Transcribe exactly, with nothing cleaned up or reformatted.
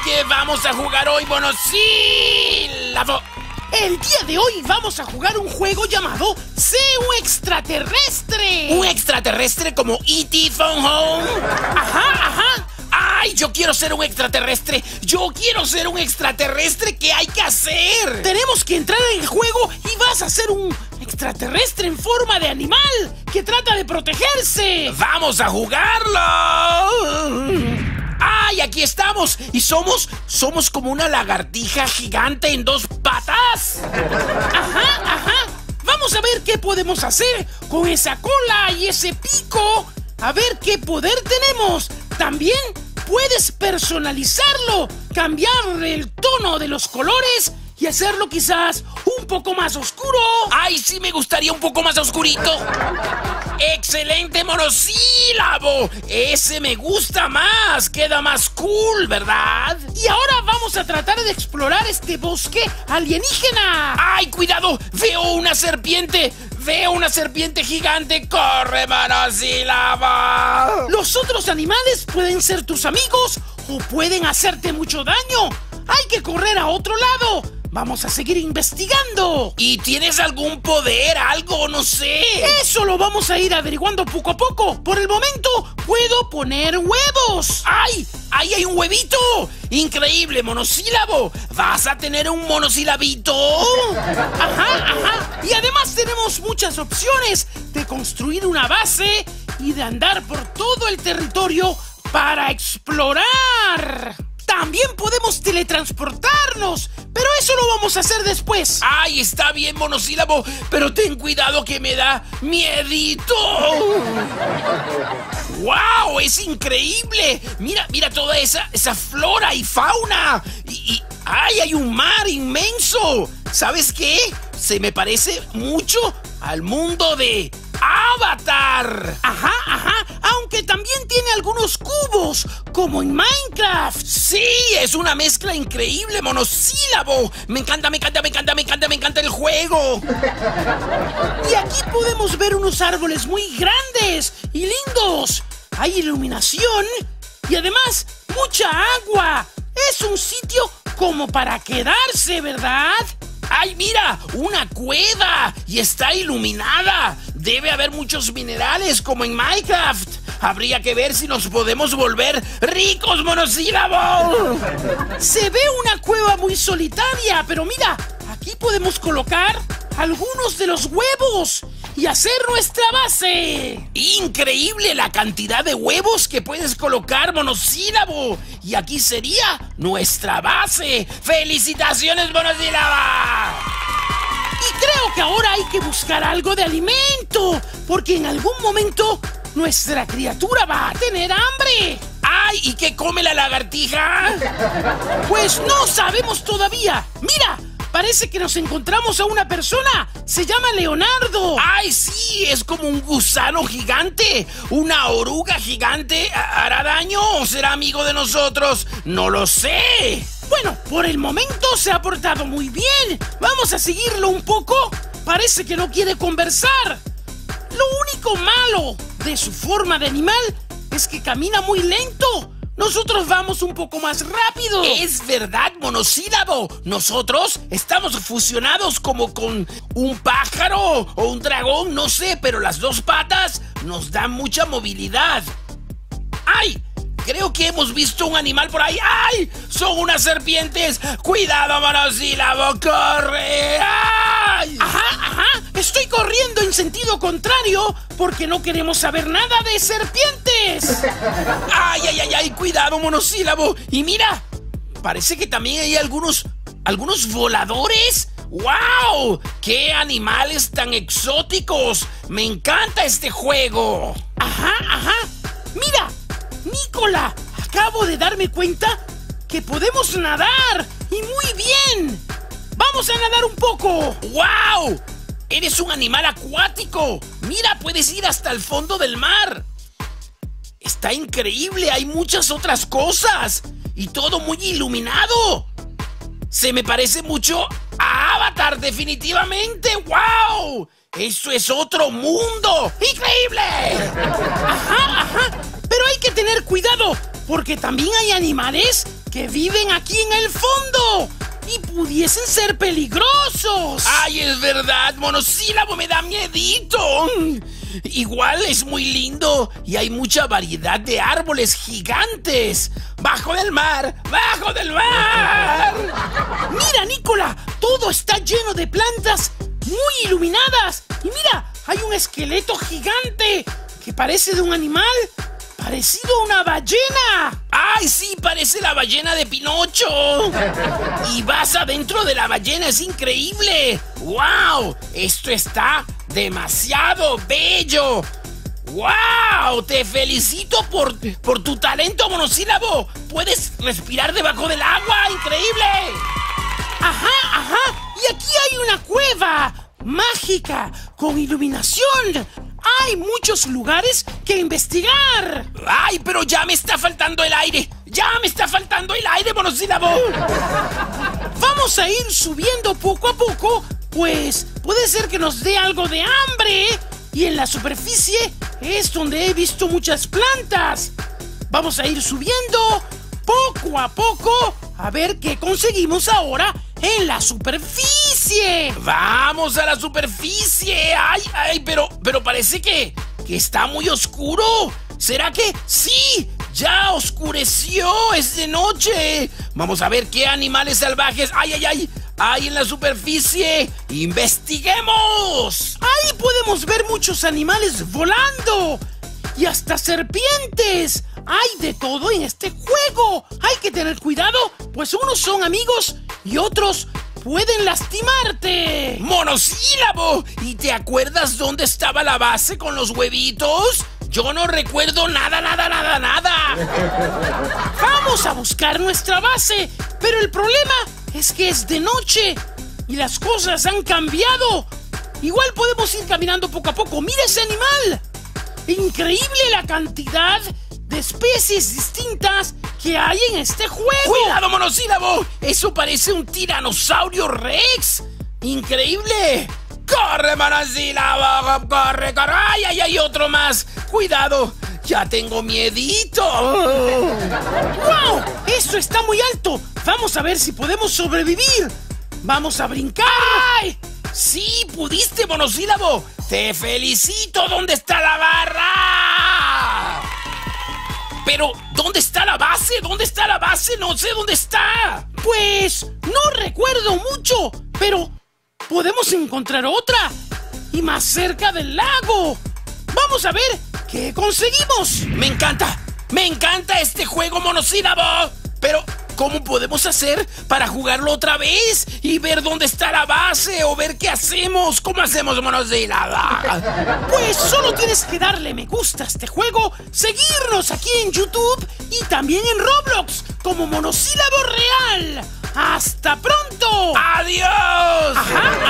¿Qué vamos a jugar hoy, monosílabo? El día de hoy vamos a jugar un juego llamado Sé un extraterrestre. ¿Un extraterrestre como E T Phone Home? Ajá, ajá. ¡Ay, yo quiero ser un extraterrestre! ¡Yo quiero ser un extraterrestre! ¿Qué hay que hacer? Tenemos que entrar en el juego y vas a ser un extraterrestre en forma de animal que trata de protegerse. ¡Vamos a jugarlo! ¡Ay, aquí estamos! Y somos, somos como una lagartija gigante en dos patas. Ajá, ajá. Vamos a ver qué podemos hacer con esa cola y ese pico. A ver qué poder tenemos. También puedes personalizarlo, cambiarle el tono de los colores y hacerlo quizás un poco más oscuro. ¡Ay, sí me gustaría un poco más oscurito! ¡Excelente, monosílabo! Ese me gusta más, queda más cool, ¿verdad? Y ahora vamos a tratar de explorar este bosque alienígena. ¡Ay, cuidado! ¡Veo una serpiente! ¡Veo una serpiente gigante! ¡Corre, monosílabo! Los otros animales pueden ser tus amigos o pueden hacerte mucho daño. Hay que correr a otro lado. Vamos a seguir investigando. ¿Y tienes algún poder, algo, no sé? Eso lo vamos a ir averiguando poco a poco. Por el momento, puedo poner huevos. ¡Ay! ¡Ahí hay un huevito! ¡Increíble, monosílabo! ¿Vas a tener un monosílabito? Ajá, ajá. Y además tenemos muchas opciones de construir una base y de andar por todo el territorio para explorar. También podemos teletransportarnos, pero eso lo vamos a hacer después. ¡Ay, está bien, monosílabo! Pero ten cuidado que me da miedito. ¡Wow! ¡Es increíble! Mira, mira toda esa, esa flora y fauna. Y, y ¡ay, hay un mar inmenso! ¿Sabes qué? Se me parece mucho al mundo de Avatar. Ajá, ajá. Aunque también tiene algunos cubos, como en Minecraft. Sí, es una mezcla increíble, monosílabo. Me encanta, me encanta, me encanta, me encanta, me encanta el juego. Y aquí podemos ver unos árboles muy grandes y lindos. Hay iluminación y además mucha agua. Es un sitio como para quedarse, ¿verdad? ¡Ay, mira! ¡Una cueva! ¡Y está iluminada! Debe haber muchos minerales como en Minecraft. Habría que ver si nos podemos volver ricos, monosílabo. Se ve una cueva muy solitaria, pero mira, aquí podemos colocar algunos de los huevos y hacer nuestra base. ¡Increíble la cantidad de huevos que puedes colocar, monosílabo! Y aquí sería nuestra base. ¡Felicitaciones, monosílaba! Y creo que ahora hay que buscar algo de alimento, porque en algún momento nuestra criatura va a tener hambre. ¡Ay! ¿Y qué come la lagartija? Pues no sabemos todavía. ¡Mira! Parece que nos encontramos a una persona. Se llama Leonardo. ¡Ay, sí! Es como un gusano gigante. ¿Una oruga gigante? ¿Hará daño o será amigo de nosotros? ¡No lo sé! Bueno, por el momento se ha portado muy bien. Vamos a seguirlo un poco. Parece que no quiere conversar. Lo único malo de su forma de animal es que camina muy lento. Nosotros vamos un poco más rápido. Es verdad, monosílabo. Nosotros estamos fusionados como con un pájaro o un dragón, no sé, pero las dos patas nos dan mucha movilidad. ¡Ay! Creo que hemos visto un animal por ahí. ¡Ay! ¡Son unas serpientes! ¡Cuidado, monosílabo! ¡Corre! ¡Ay! Ajá, ajá. Estoy corriendo en sentido contrario porque no queremos saber nada de serpientes. ¡Ay, ay, ay, ay! ¡Cuidado, monosílabo! Y mira, parece que también hay algunos, algunos voladores. ¡Wow! ¡Qué animales tan exóticos! ¡Me encanta este juego! Ajá, ajá. Mira, Nicola, acabo de darme cuenta que podemos nadar y muy bien. Vamos a nadar un poco. ¡Wow! ¡Eres un animal acuático! ¡Mira, puedes ir hasta el fondo del mar! ¡Está increíble! ¡Hay muchas otras cosas! ¡Y todo muy iluminado! ¡Se me parece mucho a Avatar, definitivamente! ¡Wow! ¡Eso es otro mundo! ¡Increíble! Ajá, ajá. Pero hay que tener cuidado, porque también hay animales que viven aquí en el fondo y pudiesen ser peligrosos. ¡Ay, es verdad! Monosílabo, me da miedito. Igual es muy lindo y hay mucha variedad de árboles gigantes. ¡Bajo del mar! ¡Bajo del mar! Mira, Nicola, todo está lleno de plantas muy iluminadas. Y mira, hay un esqueleto gigante que parece de un animal parecido a una ballena. ¡Ay, sí! Parece la ballena de Pinocho. Y vas adentro de la ballena, es increíble. ¡Wow! Esto está demasiado bello. ¡Wow! Te felicito por, por tu talento, monosílabo. Puedes respirar debajo del agua. ¡Increíble! Ajá, ajá. Y aquí hay una cueva mágica con iluminación. Hay muchos lugares que investigar. ¡Ay, pero ya me está faltando el aire! ¡Ya me está faltando el aire, monosílabo! Vamos a ir subiendo poco a poco, pues puede ser que nos dé algo de hambre. Y en la superficie es donde he visto muchas plantas. Vamos a ir subiendo poco a poco a ver qué conseguimos ahora en la superficie. ¡Vamos a la superficie! ¡Ay, ay! Pero, pero parece que, que está muy oscuro. ¿Será que sí? ¡Ya oscureció! ¡Es de noche! Vamos a ver qué animales salvajes ¡ay, ay, ay! hay en la superficie. ¡Investiguemos! Ahí podemos ver muchos animales volando y hasta serpientes. Hay de todo en este juego. Hay que tener cuidado, pues unos son amigos y otros pueden lastimarte. ¡Monosílabo! ¿Y te acuerdas dónde estaba la base con los huevitos? Yo no recuerdo nada, nada, nada, nada. Vamos a buscar nuestra base, pero el problema es que es de noche y las cosas han cambiado. Igual podemos ir caminando poco a poco. ¡Mira ese animal! Increíble la cantidad de especies distintas que hay en este juego. ¡Cuidado, monosílabo! Eso parece un tiranosaurio rex. ¡Increíble! ¡Corre, monosílabo! ¡Corre, corre! ¡Ay, ay, ay! Otro más. ¡Cuidado! ¡Ya tengo miedito! ¡Wow! ¡Eso está muy alto! Vamos a ver si podemos sobrevivir. ¡Vamos a brincar! ¡Ay! ¡Sí, pudiste, monosílabo! ¡Te felicito! ¿Dónde está la barra? Pero, ¿dónde está la base? ¿Dónde está la base? No sé dónde está. Pues, no recuerdo mucho, pero podemos encontrar otra. Y más cerca del lago. Vamos a ver qué conseguimos. ¡Me encanta! ¡Me encanta este juego, monosílabo! Pero, ¿cómo podemos hacer para jugarlo otra vez? Y ver dónde está la base o ver qué hacemos. ¿Cómo hacemos, monosílabo? Pues solo tienes que darle me gusta a este juego, seguirnos aquí en YouTube y también en Roblox como Monosílabo Real. ¡Hasta pronto! ¡Adiós! Ajá.